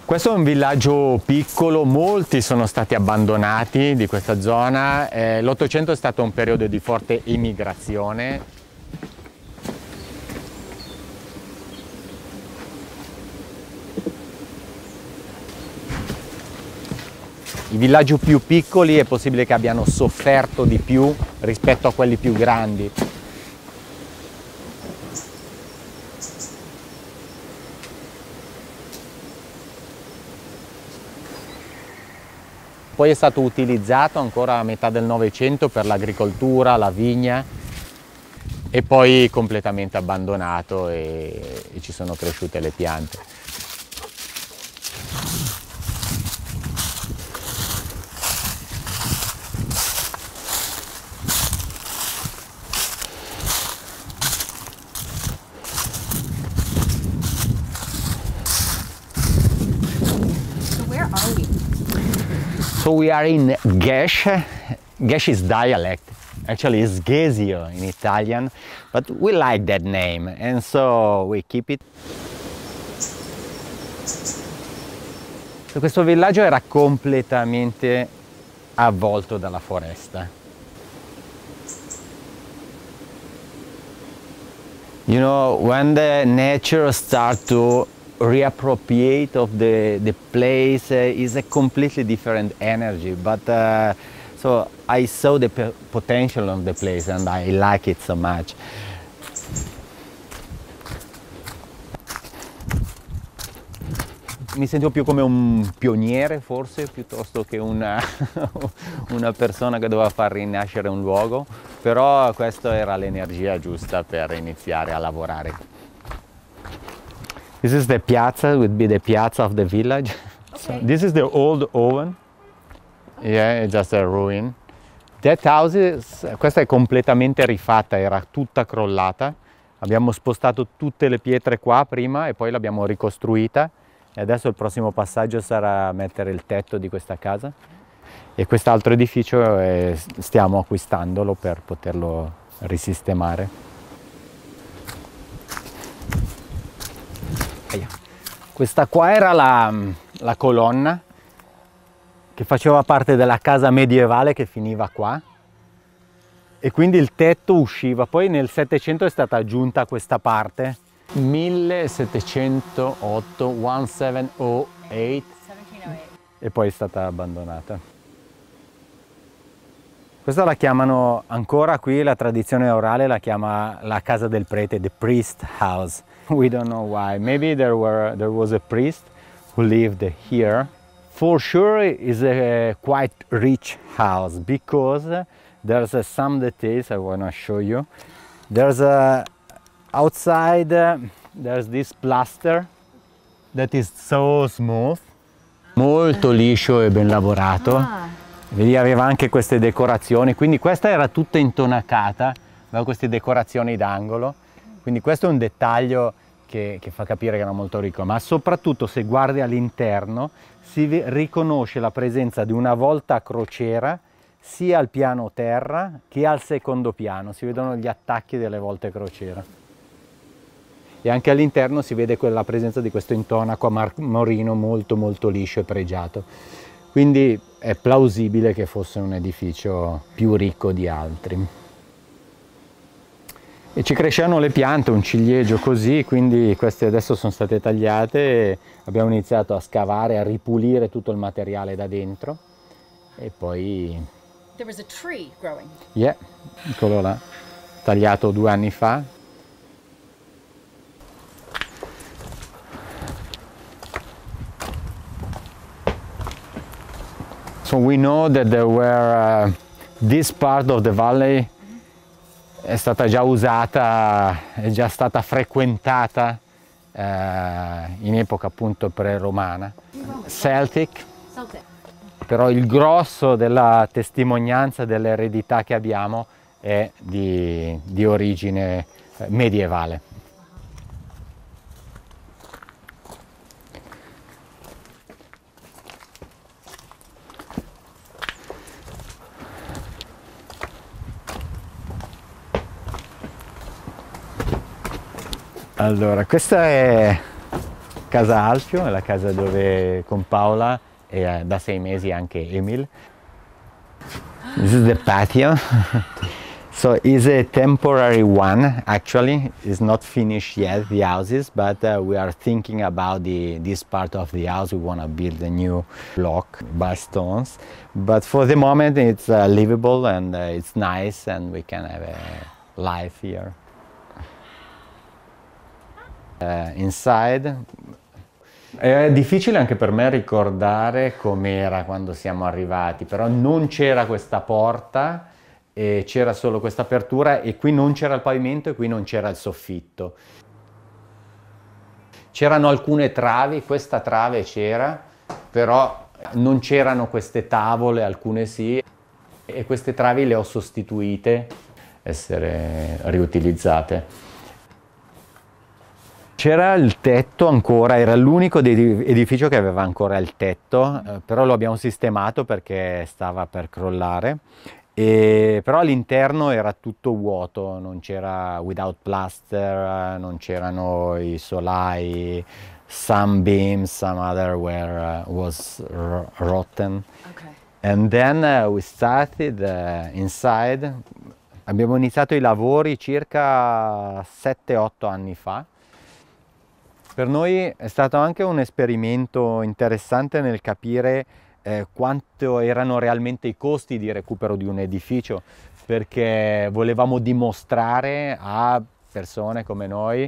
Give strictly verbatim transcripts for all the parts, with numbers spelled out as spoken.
Questo è un villaggio piccolo, molti sono stati abbandonati di questa zona. Eh, L'Ottocento è stato un periodo di forte immigrazione. I villaggi più piccoli è possibile che abbiano sofferto di più rispetto a quelli più grandi. Poi è stato utilizzato ancora a metà del Novecento per l'agricoltura, la vigna, e poi completamente abbandonato e, e ci sono cresciute le piante. So we are in Gesh. Gesh is dialect. Actually, it's Gesio in Italian, but we like that name, and so we keep it. So, questo villaggio era completamente avvolto dalla foresta. You know, when the nature starts to reappropriate of the, the place, uh, is a completely different energy, but uh, so I saw the potential of the place and I like it so much. Mi sentivo più come un pioniere forse, piuttosto che una, una persona che doveva far rinascere un luogo, però questa era l'energia giusta per iniziare a lavorare. This is the piazza, would be the piazza of the village. Okay. So this is the old oven. Yeah, it's just a ruin. That house is, questa è completamente rifatta, era tutta crollata. Abbiamo spostato tutte le pietre qua prima e poi l'abbiamo ricostruita. E adesso il prossimo passaggio sarà mettere il tetto di questa casa. E quest'altro edificio è, stiamo acquistandolo per poterlo risistemare. Questa qua era la, la colonna che faceva parte della casa medievale che finiva qua e quindi il tetto usciva. Poi nel Settecento è stata aggiunta questa parte. millesettecentootto, millesettecentotto e poi è stata abbandonata. Questa la chiamano ancora qui, la tradizione orale la chiama la casa del prete, the priest house. We don't know why. Maybe there were there was a priest who lived here. For sure it's a quite rich house because there's uh, some details I want to show you. There's a outside uh, there's this plaster that is so smooth, molto liscio e ben lavorato. Ah. Vedi, aveva anche queste decorazioni, quindi questa era tutta intonacata, aveva queste decorazioni d'angolo. Quindi questo è un dettaglio che, che fa capire che era molto ricco, ma soprattutto se guardi all'interno si riconosce la presenza di una volta a crociera sia al piano terra che al secondo piano, si vedono gli attacchi delle volte crociera. E anche all'interno si vede la presenza di questo intonaco marmorino molto molto liscio e pregiato. Quindi è plausibile che fosse un edificio più ricco di altri. E ci crescevano le piante, un ciliegio così, quindi queste adesso sono state tagliate e abbiamo iniziato a scavare, a ripulire tutto il materiale da dentro e poi... There was a tree growing. Yeah, eccolo là, tagliato due anni fa. So we know that there were uh, this part of the valley è stata già usata, è già stata frequentata uh, in epoca appunto pre-romana. Celtic. Celtic. Però il grosso della testimonianza dell'eredità che abbiamo è di, di origine medievale. Allora, questa è casa Alfio, è la casa dove con Paola e da sei mesi anche Emil. This is the patio. So it's a temporary one, actually. It's not finished yet, the houses, but uh, we are thinking about the, this part of the house. We want to build a new block by stones. But for the moment it's uh, livable and uh, it's nice and we can have a life here. Uh, inside. È difficile anche per me ricordare com'era quando siamo arrivati, però non c'era questa porta. E c'era solo questa apertura e qui non c'era il pavimento e qui non c'era il soffitto. C'erano alcune travi, questa trave c'era, però non c'erano queste tavole, alcune sì, e queste travi le ho sostituite, essere riutilizzate. C'era il tetto ancora, era l'unico edificio che aveva ancora il tetto, eh, però lo abbiamo sistemato perché stava per crollare. E, però all'interno era tutto vuoto, non c'era without plaster, non c'erano i solai, some beams, some other were uh, was rotten. Okay. And then uh, we started uh, inside. Abbiamo iniziato i lavori circa sette otto anni fa. Per noi è stato anche un esperimento interessante nel capire Eh, quanto erano realmente i costi di recupero di un edificio, perché volevamo dimostrare a persone come noi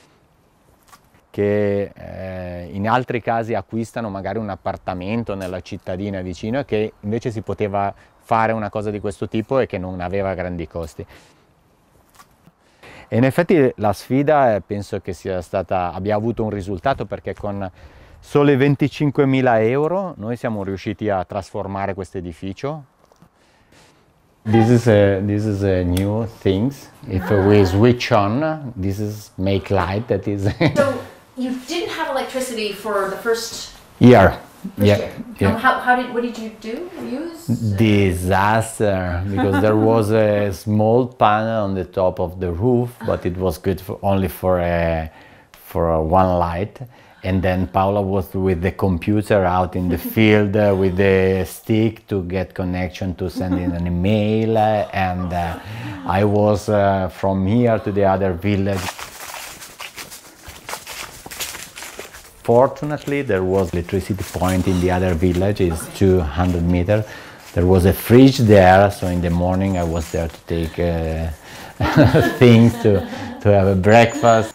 che eh, in altri casi acquistano magari un appartamento nella cittadina vicino e che invece si poteva fare una cosa di questo tipo e che non aveva grandi costi. E in effetti la sfida eh, penso che sia stata, abbia avuto un risultato, perché con solo venticinquemila euro noi siamo riusciti a trasformare questo edificio. This is a, this is a new things. If we switch on, this is make light. That is. So you didn't have electricity for the first year. First yeah. year. yeah. Um, how, how did what did you do? Use disaster, because there was a small panel on the top of the roof, but it was good for, only for a for a one light. And then Paola was with the computer out in the field uh, with the stick to get connection to send in an email, uh, and uh, I was uh, from here to the other village. Fortunately, there was electricity point in the other village, it's two hundred meters. There was a fridge there, so in the morning I was there to take uh, things to, to have a breakfast.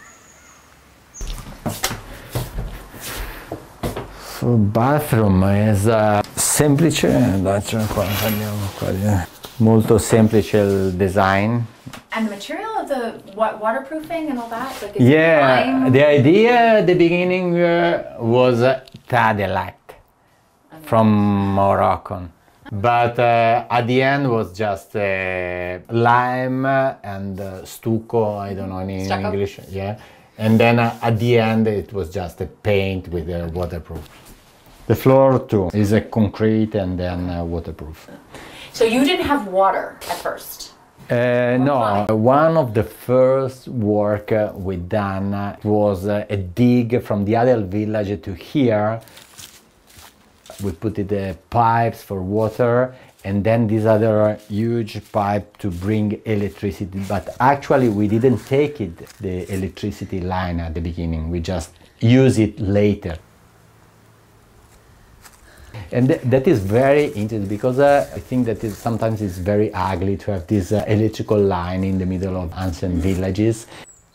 So bathroom is uh, semplice, qua, qua, molto semplice il design. And the material of the wa waterproofing and all that? Like, is yeah, the idea at the beginning uh, was uh, Tadelite okay. from Morocco. But uh, at the end was just uh, lime and uh, stucco, I don't know in Stucco? English. Yeah. And then uh, at the end it was just a paint with a waterproof. The floor too is a concrete and then uh, waterproof. So you didn't have water at first? Uh, no, one of the first work uh, we done uh, was uh, a dig from the other village to here. We put the uh, pipes for water, and then this other huge pipe to bring electricity. But actually we didn't take it, the electricity line at the beginning, we just use it later. And th that is very interesting, because uh, I think that is, sometimes it's very ugly to have this uh, electrical line in the middle of ancient villages.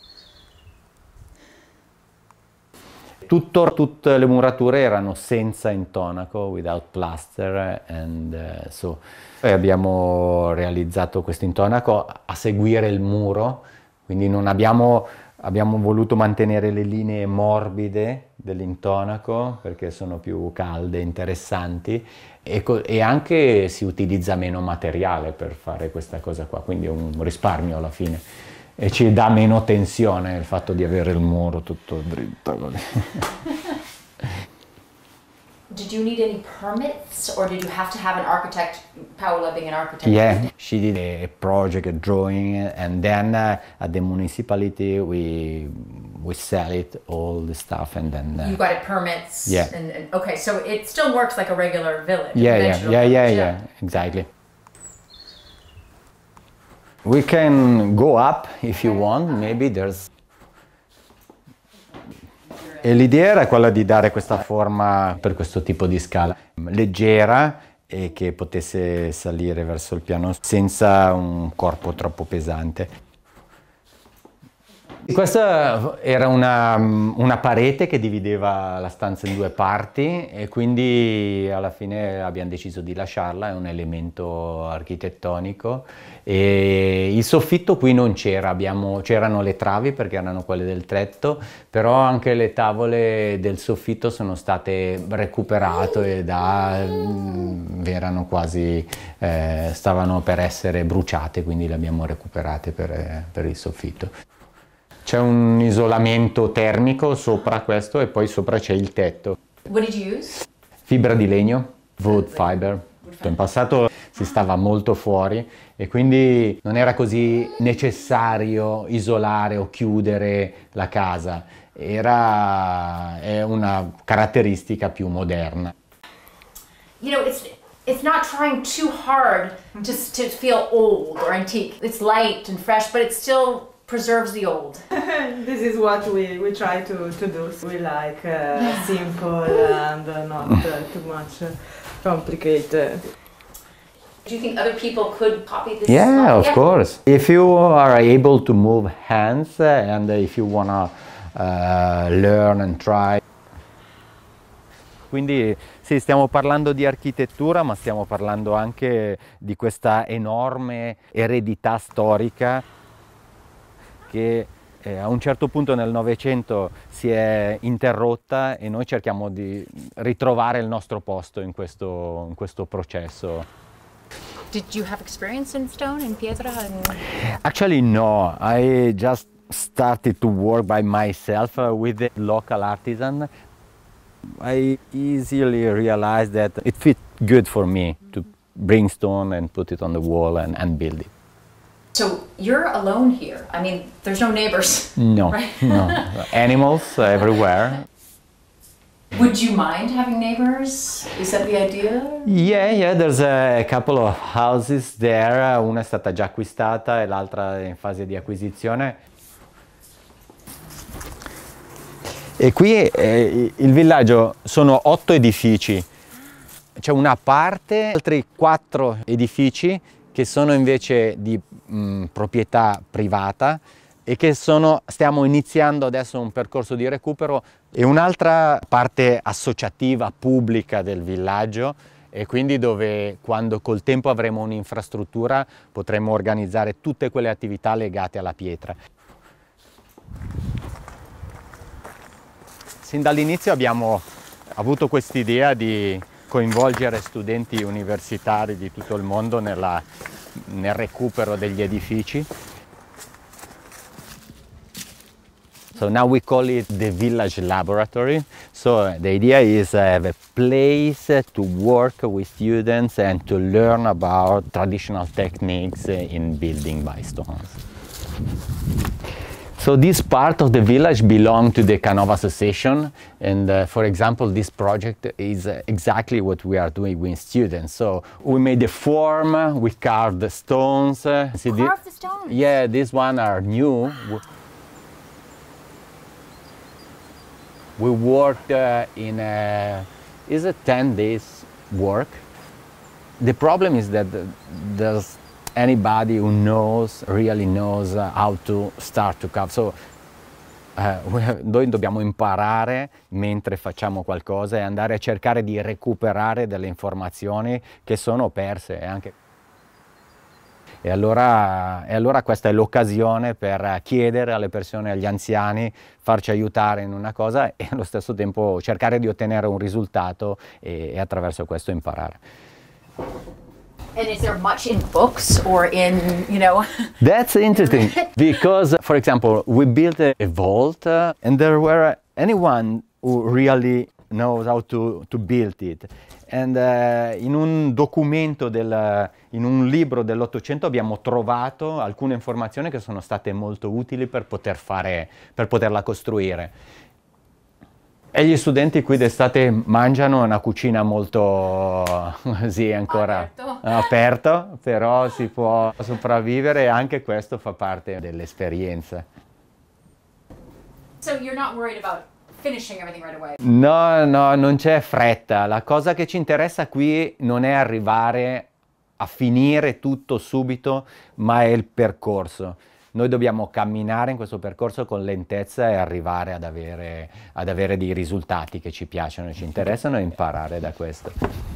Tutto, tutte le murature erano senza intonaco, without plaster, and uh, so poi abbiamo realizzato questo intonaco a seguire il muro, quindi non abbiamo, abbiamo voluto mantenere le linee morbide dell'intonaco perché sono più calde, interessanti, e, e anche si utilizza meno materiale per fare questa cosa qua, quindi è un risparmio alla fine. E ci dà meno tensione il fatto di avere il muro tutto dritto così. Did you need any permits, or did you have to have an architect, Paola being an architect? Yeah, she did a project, a drawing, and then uh, at the municipality we we sell it, all the stuff, and then... Uh, you got it permits? Yeah. And, and, okay, so it still works like a regular village? Yeah, yeah, yeah, village, yeah, yeah, exactly. We can go up if you want, maybe there's... E l'idea era quella di dare questa forma per questo tipo di scala, leggera e che potesse salire verso il piano senza un corpo troppo pesante. Questa era una, una parete che divideva la stanza in due parti e quindi alla fine abbiamo deciso di lasciarla, è un elemento architettonico. E il soffitto qui non c'era, c'erano le travi perché erano quelle del tetto, però anche le tavole del soffitto sono state recuperate e da, erano quasi, eh, stavano per essere bruciate, quindi le abbiamo recuperate per, per il soffitto. C'è un isolamento termico sopra questo e poi sopra c'è il tetto. What did you use? Fibra di legno, wood fiber. In passato si stava molto fuori e quindi non era così necessario isolare o chiudere la casa. Era è una caratteristica più moderna. You know, it's it's not trying too hard just to feel old or antique. It's light and fresh, but it still preserves the old. This is what we, we try to, to do. We like uh, yeah. simple and uh, not uh, too much uh, complicated. Do you think other people could copy this? Yeah, of yeah. course. If you are able to move hands uh, and if you want to uh, learn and try. Quindi sì, stiamo parlando di architettura, ma stiamo parlando anche di questa enorme eredità storica che eh, a un certo punto nel Novecento si è interrotta e noi cerchiamo di ritrovare il nostro posto in questo, in questo processo. Did you have experience in stone, in pietra? And... Actually no, I just started to work by myself uh, with the local artisan. I easily realized that it fit good for me to bring stone and put it on the wall and, and build it. So you're alone here. I mean, there's no neighbors. No, right? no. Animals everywhere. Would you mind having neighbors? Is that the idea? Yeah, yeah, there's a couple of houses there. Una è stata già acquistata e l'altra è in fase di acquisizione. E qui eh, il villaggio sono otto edifici. C'è una parte, altri quattro edifici che sono invece di mh, proprietà privata e che sono, stiamo iniziando adesso un percorso di recupero, e un'altra parte associativa pubblica del villaggio, e quindi dove quando col tempo avremo un'infrastruttura potremo organizzare tutte quelle attività legate alla pietra. Sin dall'inizio abbiamo avuto quest'idea di coinvolgere studenti universitari di tutto il mondo nella, nel recupero degli edifici. So now we call it the Village Laboratory. So the idea is to have a place to work with students and to learn about traditional techniques in building by stones. So this part of the village belongs to the Canova Association, and uh, for example this project is uh, exactly what we are doing with students. So we made a form, we carved the stones. Uh, see Carved the stones? Yeah, these ones are new. We worked uh, in a, is a ten days work. The problem is that there's anybody who knows, really knows uh, how to start to carve. So uh, noi dobbiamo imparare mentre facciamo qualcosa e andare a cercare di recuperare delle informazioni che sono perse anche. E allora, e allora questa è l'occasione per chiedere alle persone, agli anziani, farci aiutare in una cosa e allo stesso tempo cercare di ottenere un risultato e, e attraverso questo imparare. And is there much in books or in, you know? That's interesting because, for example, we built a, a vault uh, and there were anyone who really knows how to, to build it. And uh, in un documento, del, in un libro dell'Ottocento abbiamo trovato alcune informazioni che sono state molto utili per, poter fare, per poterla costruire. E gli studenti qui d'estate mangiano una cucina molto, sì, ancora aperto. aperto, però si può sopravvivere e anche questo fa parte dell'esperienza. So you're not worried about finishing everything right away? No, no, non c'è fretta. La cosa che ci interessa qui non è arrivare a finire tutto subito, ma è il percorso. Noi dobbiamo camminare in questo percorso con lentezza e arrivare ad avere, ad avere dei risultati che ci piacciono e ci interessano e imparare da questo.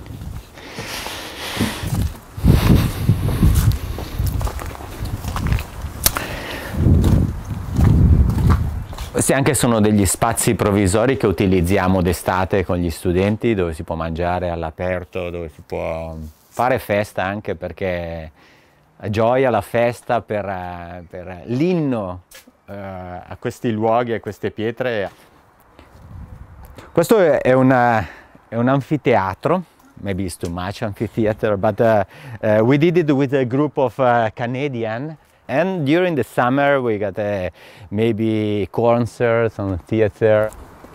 Questi anche sono degli spazi provvisori che utilizziamo d'estate con gli studenti, dove si può mangiare all'aperto, dove si può fare festa anche, perché la gioia, la festa per, per l'inno uh, a questi luoghi, a queste pietre. Questo è, una, è un anfiteatro, maybe it's too much amphitheater, but uh, uh, we did it with a group of uh, Canadian. And during the summer we got uh, maybe concerts and theater.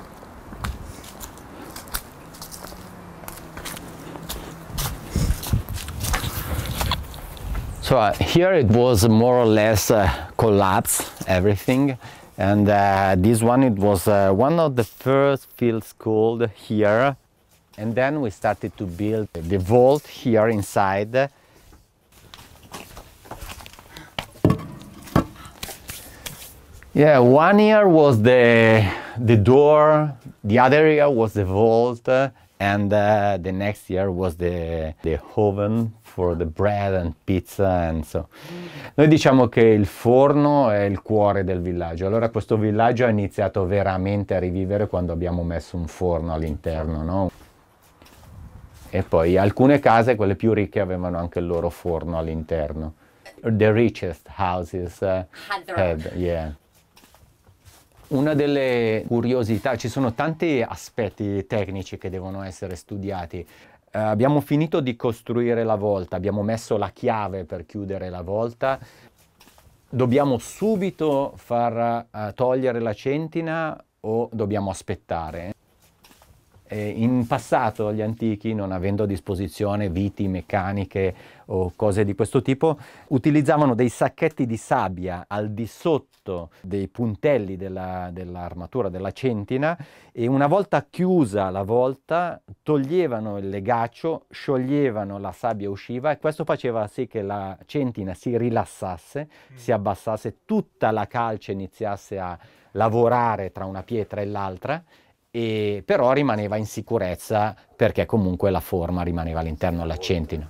So uh, here it was more or less uh, collapsed, everything. And uh, this one, it was uh, one of the first field schools here. And then we started to build the vault here inside. Yeah, one year was the, the door, the other year was the vault, uh, and uh, the next year was the, the oven for the bread and pizza and so. Noi diciamo che il forno è il cuore del villaggio. Allora questo villaggio ha iniziato veramente a rivivere quando abbiamo messo un forno all'interno, no? E poi alcune case, quelle più ricche, avevano anche il loro forno all'interno. The richest houses uh, had, yeah. Una delle curiosità, ci sono tanti aspetti tecnici che devono essere studiati. Eh, abbiamo finito di costruire la volta, abbiamo messo la chiave per chiudere la volta. Dobbiamo subito far uh, togliere la centina o dobbiamo aspettare? E in passato gli antichi, non avendo a disposizione viti meccaniche o cose di questo tipo, utilizzavano dei sacchetti di sabbia al di sotto dei puntelli della, dell'armatura della centina, e una volta chiusa la volta toglievano il legaccio, scioglievano, la sabbia usciva, e questo faceva sì che la centina si rilassasse, mm. si abbassasse, tutta la calce iniziasse a lavorare tra una pietra e l'altra, e però rimaneva in sicurezza perché comunque la forma rimaneva all'interno della centina.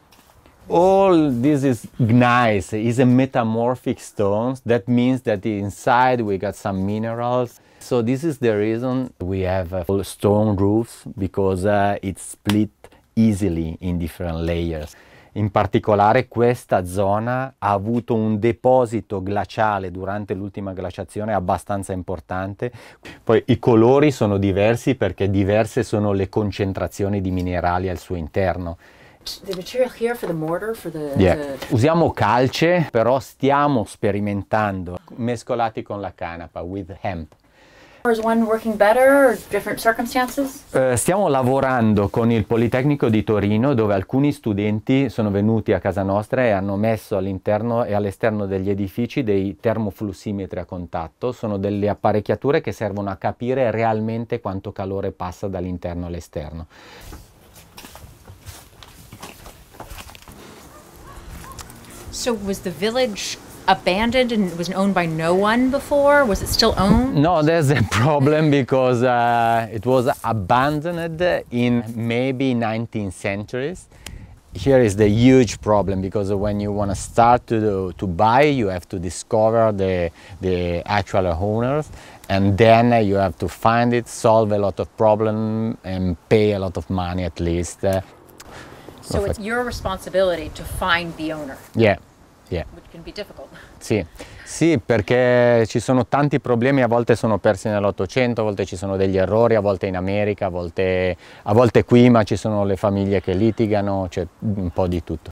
All this is gneiss, is a metamorphic stones. That means that inside we got some minerals. So this is the reason we have uh, stone roofs, because uh, it's split easily in different layers. In particolare questa zona ha avuto un deposito glaciale durante l'ultima glaciazione abbastanza importante. Poi i colori sono diversi perché diverse sono le concentrazioni di minerali al suo interno. The material here for the mortar, for the, Yeah. the... Usiamo calce, però stiamo sperimentando mescolati con la canapa, with hemp. Is one working better or different circumstances? Uh, stiamo lavorando con il Politecnico di Torino, dove alcuni studenti sono venuti a casa nostra e hanno messo all'interno e all'esterno degli edifici dei termoflussimetri a contatto. Sono delle apparecchiature che servono a capire realmente quanto calore passa dall'interno all'esterno. So was the village abandoned and was owned by no one before? Was it still owned? No, there's a problem because uh, it was abandoned in maybe nineteenth centuries. Here is the huge problem, because when you want to start to, do, to buy, you have to discover the, the actual owners, and then you have to find it, solve a lot of problems and pay a lot of money at least. Uh, So it's your responsibility to find the owner. yeah, yeah. Which can be difficult. Sì, Sì, perché ci sono tanti problemi, a volte sono persi nell'Ottocento, a volte ci sono degli errori, a volte in America, a volte, a volte qui, ma ci sono le famiglie che litigano, c'è un po' di tutto.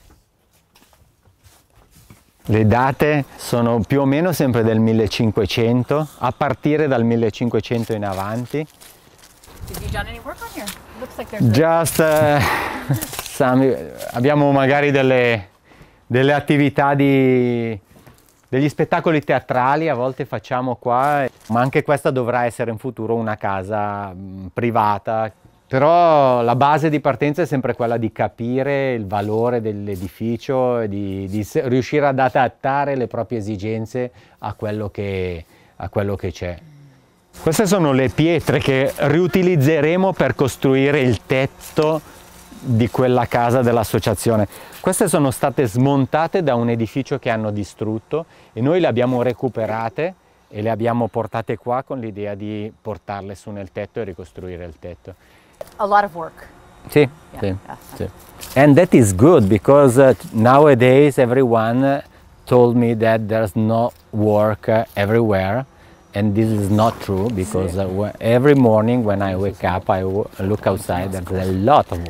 Le date sono più o meno sempre del millecinquecento, a partire dal millecinquecento in avanti. Have you done any work on here? Looks like there's Just, uh, some, abbiamo magari delle, delle attività di... degli spettacoli teatrali a volte facciamo qua, ma anche questa dovrà essere in futuro una casa mh, privata. Però la base di partenza è sempre quella di capire il valore dell'edificio e di, di riuscire ad adattare le proprie esigenze a quello che, a quello che c'è. Queste sono le pietre che riutilizzeremo per costruire il tetto di quella casa dell'associazione. Queste sono state smontate da un edificio che hanno distrutto e noi le abbiamo recuperate e le abbiamo portate qua con l'idea di portarle su nel tetto e ricostruire il tetto. a lot of work. Sì, Yeah, sì, yeah. sì. And that is good because uh, nowadays everyone told me that there's no work uh, everywhere. And this is not true because uh, wh- every morning when I wake up I w- look outside, there's a lot of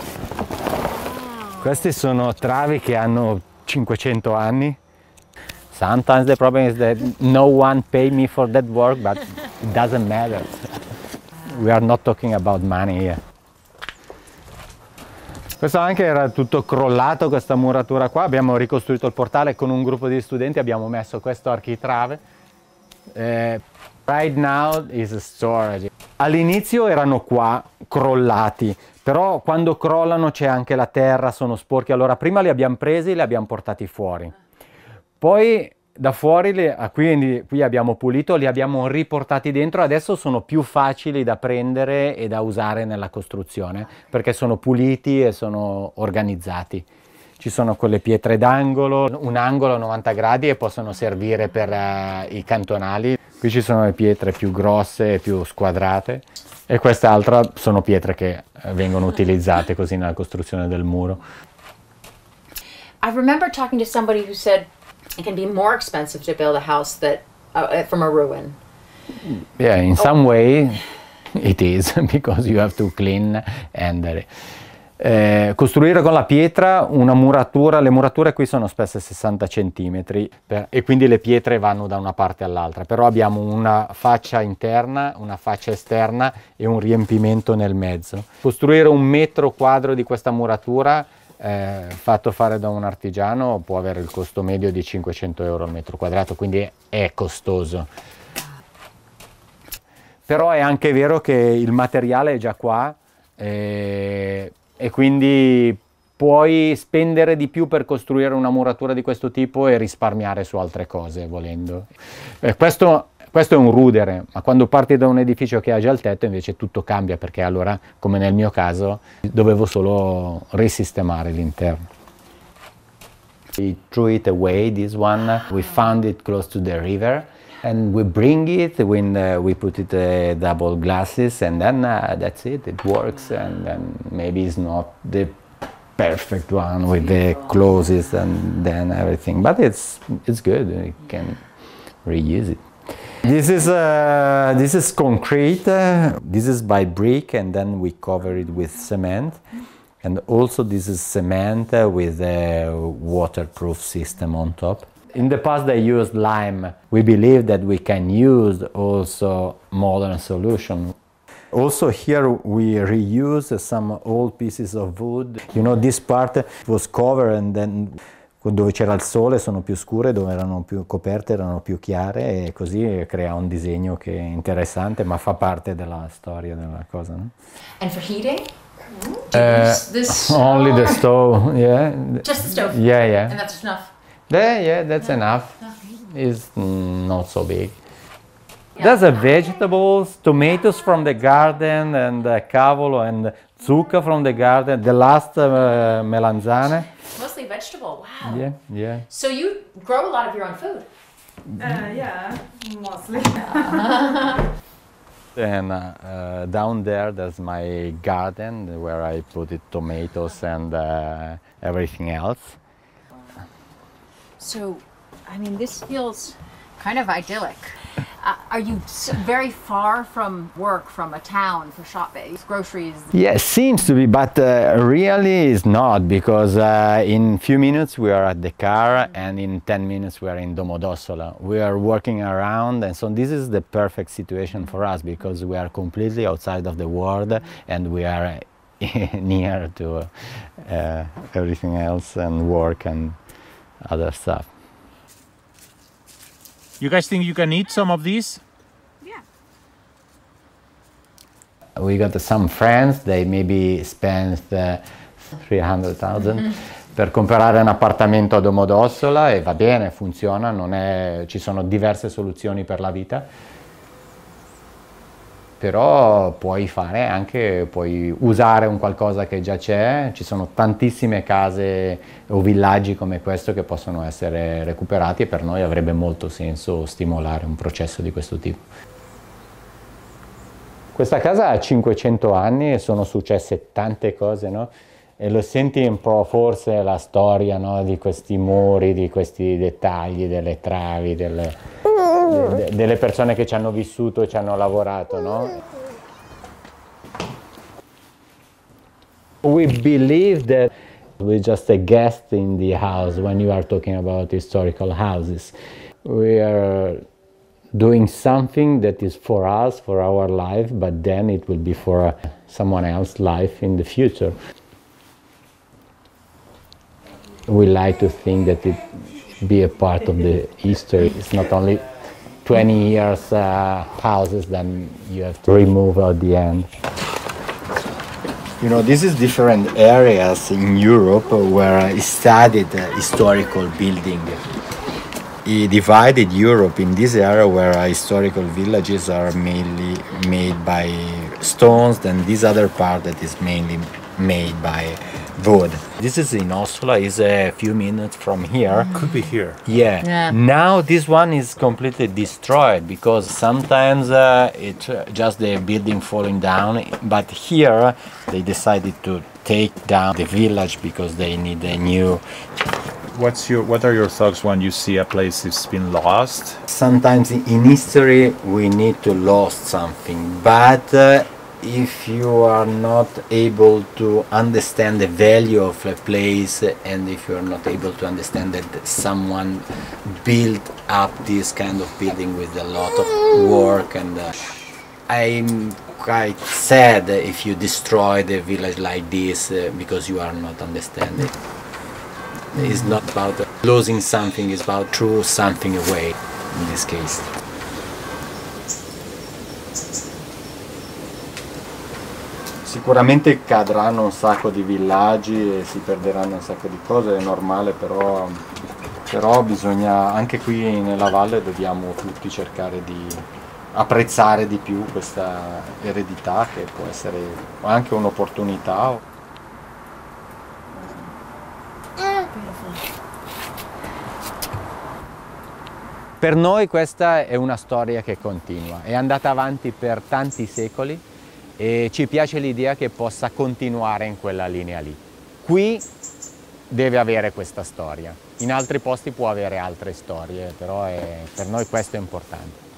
work. Questi sono travi che hanno cinquecento anni. Sometimes the problem is that no one pay me for that work, but it doesn't matter. We are not talking about money here. Questo anche era tutto crollato, questa muratura qua. Abbiamo ricostruito il portale con un gruppo di studenti, abbiamo messo questo architrave. Eh, right now is a storage. All'inizio erano qua crollati, però quando crollano c'è anche la terra, sono sporchi. Allora prima li abbiamo presi e li abbiamo portati fuori. Poi da fuori, li, quindi qui abbiamo pulito, li abbiamo riportati dentro, adesso sono più facili da prendere e da usare nella costruzione, perché sono puliti e sono organizzati. Ci sono quelle pietre d'angolo, un angolo a novanta gradi e possono servire per uh, i cantonali. Qui ci sono le pietre più grosse e più squadrate e quest'altra sono pietre che vengono utilizzate così nella costruzione del muro. I remember talking to somebody who said it can be more expensive to build a house that uh, from a ruin. Yeah, in some way it is because you have to clean and uh, eh, costruire con la pietra una muratura, le murature qui sono spesse sessanta centimetri per, e quindi le pietre vanno da una parte all'altra, però abbiamo una faccia interna, una faccia esterna e un riempimento nel mezzo. Costruire un metro quadro di questa muratura Eh, fatto fare da un artigiano può avere il costo medio di cinquecento euro al metro quadrato, quindi è costoso. Però è anche vero che il materiale è già qua eh, e quindi puoi spendere di più per costruire una muratura di questo tipo e risparmiare su altre cose volendo. Eh, questo Questo è un rudere, ma quando parti da un edificio che ha già il tetto invece tutto cambia, perché allora, come nel mio caso, dovevo solo risistemare l'interno. We threw it away, this one. We found it close to the river and we bring it when uh, we put it uh, double glasses and then uh, that's it, it works, and then maybe it's not the perfect one with the closes and then everything, but it's, it's good, we can reuse it. This is uh, this is concrete. Uh, this is by brick, and then we cover it with cement. And also, this is cement uh, with a waterproof system on top. In the past, they used lime. We believe that we can use also modern solution. Also, here we reuse some old pieces of wood. You know, this part was covered, and then dove c'era il sole sono più scure, dove erano più coperte erano più chiare, e così crea un disegno che è interessante, ma fa parte della storia della cosa, no? And for heating? Uh, This only the stove, yeah. Just the stove. Yeah, yeah. And that's enough. Yeah, yeah, that's enough. It's mm, not so big. There's a vegetables, tomatoes from the garden, and uh, cavolo and zucca from the garden. The last uh, melanzane. Mostly vegetable. Wow. Yeah, yeah. So you grow a lot of your own food. Uh, yeah, mostly. And uh, uh, down there, there's my garden where I put it tomatoes and uh, everything else. So, I mean, this feels kind of idyllic. Uh, are you s- very far from work, from a town for shopping, groceries? Yeah, seems to be, but uh, really is not, because uh, in few minutes we are at the car, and in ten minutes we are in Domodossola. We are working around, and so this is the perfect situation for us, because we are completely outside of the world, and we are near to uh, everything else, and work and other stuff. You guys think you can eat some of these? Yeah. We got some friends, they maybe spent uh, three hundred thousand mm-hmm. per comprare un appartamento a Domodossola, e va bene, funziona, non è, ci sono diverse soluzioni per la vita. Però puoi fare anche, puoi usare un qualcosa che già c'è, ci sono tantissime case o villaggi come questo che possono essere recuperati, e per noi avrebbe molto senso stimolare un processo di questo tipo. Questa casa ha cinquecento anni e sono successe tante cose, no? E lo senti un po' forse la storia, no? Di questi muri, di questi dettagli, delle travi, delle... De, delle persone che ci hanno vissuto e ci hanno lavorato, no? We believe that we're just a guest in the house when you are talking about historical houses. We are doing something that is for us, for our life, but then it will be for someone else's life in the future. We like to think that it be a part of the history. It's not only twenty years uh, houses then you have to remove at the end. You know, this is different areas in Europe where I studied uh, historical building. He divided Europe in this area where uh, historical villages are mainly made by stones, then this other part that is mainly made by wood. This is in Ossola, is a few minutes from here. Could be here. Yeah. Yeah. Now this one is completely destroyed, because sometimes uh, it's uh, just the building falling down, but here they decided to take down the village because they need a new. What's your what are your thoughts when you see a place that's been lost? Sometimes in history we need to lose something, but uh, if you are not able to understand the value of a place, and if you are not able to understand that someone built up this kind of building with a lot of work, and uh, I'm quite sad if you destroy the village like this uh, because you are not understanding. It's not about losing something, it's about throwing something away in this case. Sicuramente cadranno un sacco di villaggi e si perderanno un sacco di cose, è normale, però, però bisogna, anche qui nella valle dobbiamo tutti cercare di apprezzare di più questa eredità, che può essere anche un'opportunità. Per noi questa è una storia che continua, è andata avanti per tanti secoli, e ci piace l'idea che possa continuare in quella linea lì. Qui deve avere questa storia, in altri posti può avere altre storie, però è, per noi questo è importante.